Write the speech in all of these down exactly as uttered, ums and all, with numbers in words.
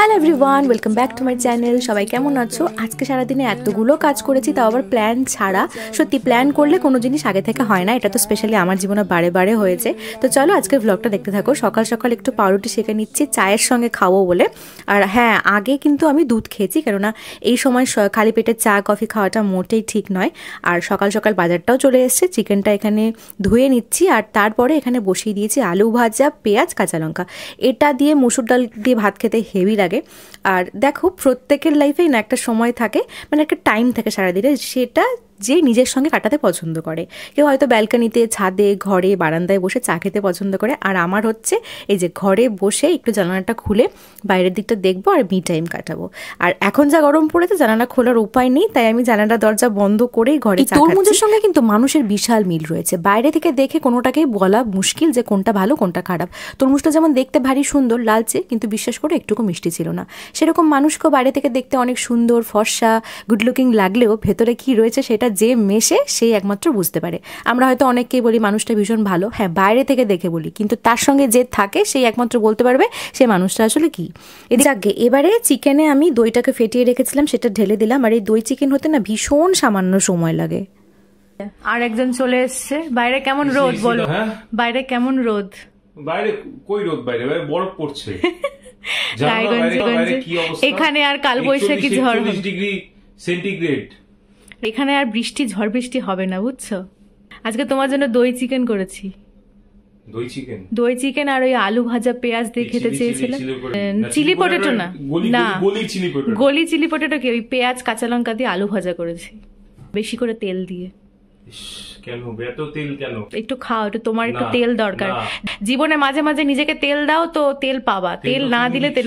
Hello everyone, welcome back to my channel. সবাই কেমন আছো? আজকে সারাদিনে এতগুলো কাজ করেছি, তাও আবার প্ল্যান ছাড়া। সত্যি প্ল্যান করলে কোনো জিনিস আগে থেকে হয় না, এটা তো স্পেশালি আমার জীবনে বারে বারে হয়েছে। তো চলো আজকের ব্লগটা দেখতে থাকো। সকাল সকাল একটু পাউরুটি সেঁকে নিচ্ছি চায়ের সঙ্গে খাবো বলে। আর হ্যাঁ, আগে কিন্তু আমি দুধ খেয়েছি, কেননা এই সময় খালি পেটে চা কফি খাওয়াটা মোটেই ঠিক নয়। আর সকাল সকাল বাজারটাও চলে এসছে, চিকেনটা এখানে ধুয়ে নিচ্ছি। আর তারপরে এখানে বসিয়ে দিয়েছি আলু ভাজা, পেঁয়াজ, কাঁচা লঙ্কা। এটা দিয়ে মুসুর ডাল দিয়ে ভাত খেতে হেভি লাগে। আর দেখো, প্রত্যেকের লাইফেই না একটা সময় থাকে, মানে একটা টাইম থাকে সারাদিনে, সেটা যে নিজের সঙ্গে কাটাতে পছন্দ করে। কেউ হয়তো ব্যালকনিতে, ছাদে, ঘরে, বারান্দায় বসে চা খেতে পছন্দ করে। আর আমার হচ্ছে এই যে ঘরে বসে একটু জানালাটা খুলে বাইরের দিকটা দেখবো আর মি টাইম কাটাবো। আর এখন যা গরম পড়েছে, জানালা খোলার উপায় নেই, তাই আমি জানালা দরজা বন্ধ করেই ঘরে চা খাচ্ছি। তরমুজের সঙ্গে কিন্তু মানুষের বিশাল মিল রয়েছে। বাইরে থেকে দেখে কোনোটাকেই বলা মুশকিল যে কোনটা ভালো কোনটা খারাপ। তরমুজটা যেমন দেখতে ভারী সুন্দর লালচে, কিন্তু বিশ্বাস করে একটুকু মিষ্টি ছিল না। সেরকম মানুষকেও বাইরে থেকে দেখতে অনেক সুন্দর, ফর্সা, গুড লুকিং লাগলেও ভেতরে কি রয়েছে সেটা যে মেশে সেই একমাত্র বুঝতে পারে। আমরা হয়তো অনেককেই বলি মানুষটা ভীষণ ভালো, হ্যাঁ বাইরে থেকে দেখে বলি, কিন্তু তার সঙ্গে যে থাকে সেই একমাত্র বলতে পারবে সেই মানুষটা আসলে কি। এদিকে এবারে চিকেনে আমি দইটাকে ফেটিয়ে রেখেছিলাম, সেটা ঢেলে দিলাম। আর এই দই চিকেন হতে না ভীষণ সামান্য সময় লাগে। আর একজন চলে এসছে। বাইরে কেমন রোদ বলো? বাইরে কেমন রোদ? বাইরে কই রোদ? বাইরে বাইরে বরফ পড়ছে। এখানে আর কাল বৈশাখী ঝড় ডিগ্রি সেন্টিগ্রেড। এখানে আর বৃষ্টি, ঝড় বৃষ্টি হবে না, বুঝছো? আজকে তোমার জন্য দই চিকেন করেছি। দই চিকেন দই চিকেন আর ওই আলু ভাজা পেঁয়াজ দিয়ে খেতে চেয়েছিলাম। চিলি পটেটো না, না গলি চিলি পটেটো কি, ওই পেঁয়াজ কাঁচা লঙ্কা দিয়ে আলু ভাজা করেছি, বেশি করে তেল দিয়ে। কেন এত তেল কেন? একটু খাও, একটু তোমার একটু তেল দরকার জীবনে। মাঝে মাঝে নিজেকে তেল দাও তো তেল পাবা, তেল না দিলে তেল।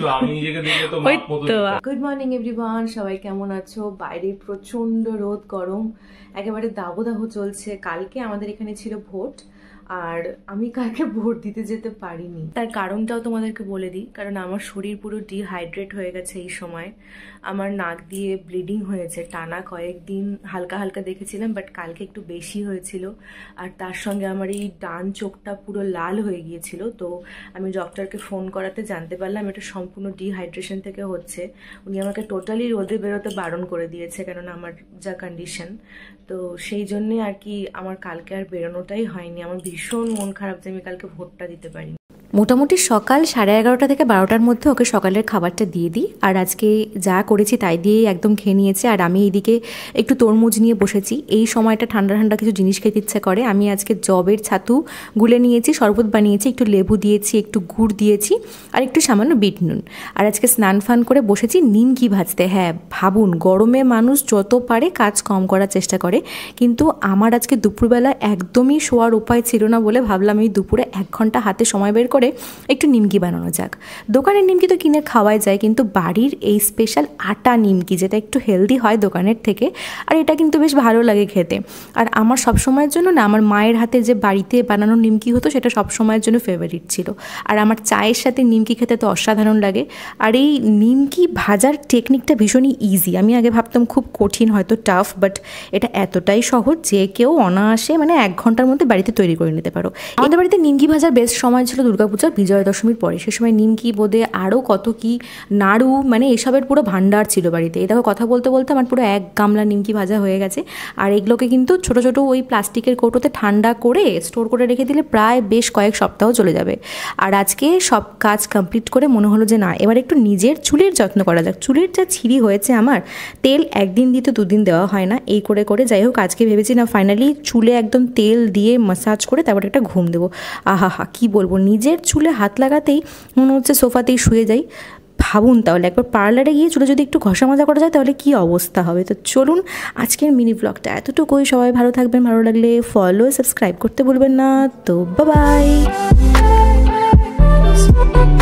গুড মর্নিং এভরিওয়ান, সবাই কেমন আছো? বাইরে প্রচন্ড রোদ, গরম, একেবারে দাবদাহ চলছে। কালকে আমাদের এখানে ছিল ভোট, আর আমি কালকে ভোট দিতে যেতে পারিনি। তার কারণটাও তোমাদেরকে বলে দিই, কারণ আমার শরীর পুরো ডিহাইড্রেট হয়ে গেছে এই সময়। আমার নাক দিয়ে ব্লিডিং হয়েছে টানা কয়েকদিন, হালকা হালকা দেখেছিলাম, বাট কালকে একটু বেশি হয়েছিল। আর তার সঙ্গে আমার এই ডান চোখটা পুরো লাল হয়ে গিয়েছিল। তো আমি ডক্টরকে ফোন করাতে জানতে পারলাম এটা সম্পূর্ণ ডিহাইড্রেশন থেকে হচ্ছে। উনি আমাকে টোটালি রোদে বেরোতে বারণ করে দিয়েছে, কেননা আমার যা কন্ডিশন। তো সেই জন্যে আর কি আমার কালকে আর বেরোনোটাই হয়নি। আমার ভীষণ মন খারাপ যে আমি কালকে ভোটটা দিতে পারিনি। মোটামুটি সকাল সাড়ে এগারোটা থেকে বারোটার মধ্যে ওকে সকালের খাবারটা দিয়ে দিই। আর আজকে যা করেছি তাই দিয়েই একদম খেয়ে নিয়েছে। আর আমি এইদিকে একটু তরমুজ নিয়ে বসেছি। এই সময়টা ঠান্ডা ঠান্ডা কিছু জিনিস খেতে ইচ্ছা করে। আমি আজকে জবের ছাতু গুলে নিয়েছি, শরবত বানিয়েছি, একটু লেবু দিয়েছি, একটু গুড় দিয়েছি, আর একটু সামান্য বিট নুন। আর আজকে স্নান ফান করে বসেছি নিমকি ভাজতে। হ্যাঁ ভাবুন, গরমে মানুষ যত পারে কাজ কম করার চেষ্টা করে, কিন্তু আমার আজকে দুপুরবেলা একদমই শোয়ার উপায় ছিল না বলে ভাবলাম এই দুপুরে এক ঘন্টা হাতে সময় বের করে একটু নিমকি বানানো যাক। দোকানের নিমকি তো কিনে খাওয়াই যায়, কিন্তু বাড়ির এই স্পেশাল আটা নিমকি, যেটা একটু হেলদি হয় দোকানের থেকে, আর এটা কিন্তু বেশ ভালো লাগে খেতে। আর আমার সব সময়ের জন্য না, আমার মায়ের হাতে যে বাড়িতে বানানো নিমকি হতো সেটা সব সময়ের জন্য ফেভারিট ছিল। আর আমার চায়ের সাথে নিমকি খেতে তো অসাধারণ লাগে। আর এই নিমকি ভাজার টেকনিকটা ভীষণই ইজি। আমি আগে ভাবতাম খুব কঠিন, হয়তো টাফ, বাট এটা এতটাই সহজ যে কেউ অনায়াসে মানে এক ঘন্টার মধ্যে বাড়িতে তৈরি করে নিতে পারো। আমাদের বাড়িতে নিমকি ভাজার বেস্ট সময় ছিল দুর্গাপূজার বিজয়া দশমীর পরে। সে সময় নিমকি, বোঁদে, আরও কত কি, নাড়ু, মানে এসবের পুরো ভান্ডার ছিল বাড়িতে। এই দেখো কথা বলতে বলতে আমার পুরো এক গামলা নিমকি ভাজা হয়ে গেছে। আর এগুলোকে কিন্তু ছোটো ছোটো ওই প্লাস্টিকের কৌটোতে ঠান্ডা করে স্টোর করে রেখে দিলে প্রায় বেশ কয়েক সপ্তাহ চলে যাবে। আর আজকে সব কাজ কমপ্লিট করে মনে হলো যে না, এবার একটু নিজের চুলের যত্ন করা যাক। চুলের যা ছিঁড়ি হয়েছে আমার, তেল একদিন দিতে দুদিন দেওয়া হয় না, এই করে করে যাই হোক আজকে ভেবেছি না ফাইনালি চুলে একদম তেল দিয়ে মাসাজ করে তারপর একটা ঘুম দেবো। আহা হা, কী বলবো, নিজের চুলে হাত লাগাতেই মনে হচ্ছে সোফাতেই শুয়ে যাই। ভাবুন তাহলে একবার পার্লারে গিয়ে চুলে যদি একটু ঘষা মাজা করা যায় তাহলে কি অবস্থা হবে। তো চলুন আজকের মিনি ব্লগটা এতটুকুই। সবাই ভালো থাকবেন, ভালো লাগলে ফলো সাবস্ক্রাইব করতে ভুলবেন না। তো বাই বাই।